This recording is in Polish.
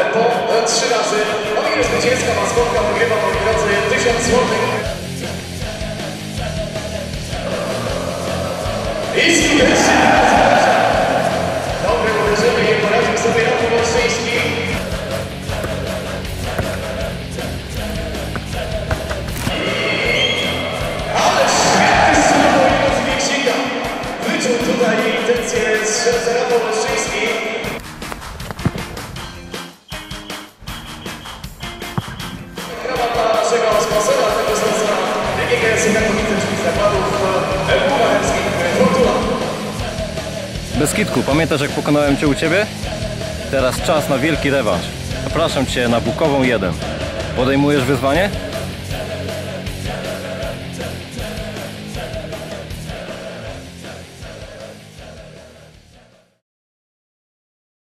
tempo 3 razy. O ile zwycięska maskotka wygrywa, moi drodzy, 1000 zł. I skutecznie dobre uderzenie, nie poradził sobie Rafał Olszyński. Ale świetny strzał, moi drodzy, Wieksika. Wyczuł tutaj intencję strzelca Rafał Olszyński. Krawata naszego sponsora tego sponsa, DGKS Katowice Zakładów Pucharskich Fortuna. Beskidku, pamiętasz jak pokonałem Cię u Ciebie? Teraz czas na wielki rewanż. Zapraszam Cię na Bukową 1. Podejmujesz wyzwanie?